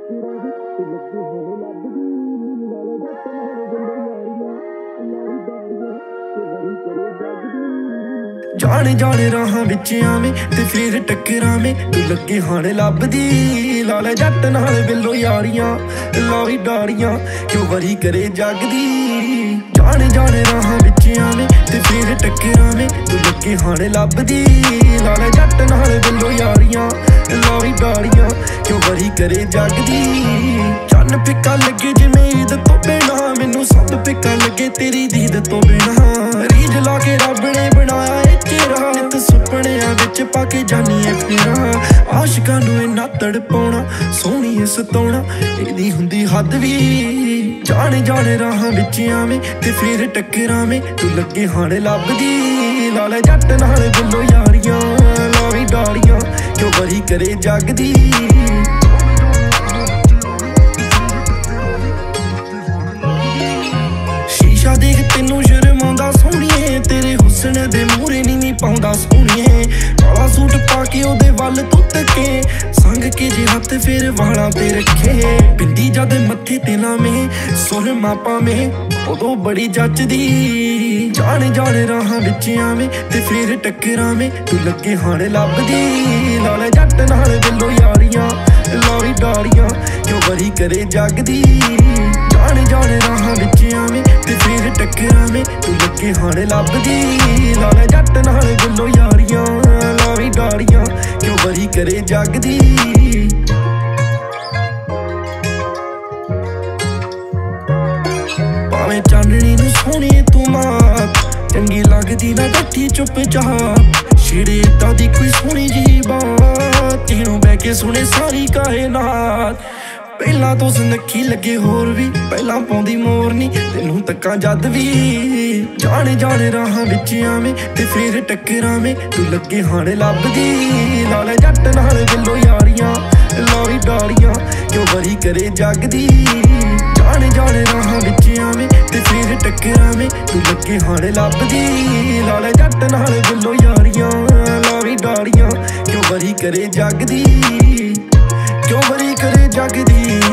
जाने जाने राहां विच आवें ते फिर टकरावें तू लगे हाणे लभदी लाले जट नाल बिल्लो यारियां लावी डारियां क्यों वरी करे जगदी जाने जाने राहां विच आवें ते फिर टकरावें तू लगे हाणे लभदी लाले जट नाल बिल्लो यारियां लावी डारियां क्यों वरी करे जगदी चन्न फिक्का लगे जिवें ईद तो बिना मैनू सब फिक्का लगे तेरी दीद तो बिना रीझ ला के रब ने बनाया चेहरा नित सुपनियां विच पाके जानी फिरां आशिकां नूं इन्ना तड़पाउणा सोहणीए सताउणा इहदी हुंदी हद वी जाने जाने राहां विच आवें ते फिर टकरावें तू लगे हाणे लभदी लाले जट नाल बिल्लो यारियां लावी डारियां क्यों वरी करे जगदी शीशा देख तैनूं शर्माउंदा सोहणीए तेरे हुस्न दे मूहरे नी पाउंदा सोहणीए काला सूट पाके ओदे वल तू तके संग के जे हत्थ फिर वालां ते रखे बिंदी जद मत्थे ते लावें सुरमा पावें उदों बड़ी जचदी जाने जाने राहां विच आवें ते फिर टकरावें तू लगे हाणे लभदी लाले जट नाल बिल्लो यारियां लावी डारियां क्यों वरी करे जगदी जाने जाने राहां विच आवें ते फिर टकरावें तू लगे हाणे लभदी लाले जट नाल बिल्लो यारियां लावी डारियां क्यों वरी करे जगदी भावें चाननी नूं सोहणी तू मात चंगी लगदी ना बैठी चुपचाप छेड़े इदां दी कोई सोहणी जी बात तीनों बह के सुने सारी कायनात पहला तो सुनखी लगे होर भी पहला पाउंदी मोरनी तैनूं तक्कां जद भी जाने जाने राहां विच आवें ते फिर टकरावें तू लगे हाणे लभदी लाले जट नाल बिल्लो यारियां लावी डारियां क्यों वरी करे जगदी जाने जाने राहां विच आवें ते फिर टकरावें तू लगे हाणे लभदी लाले जट नाल बिल्लो यारियां लावी डारियां क्यों वरी करे जगदी क्यों वरी करे जगदी।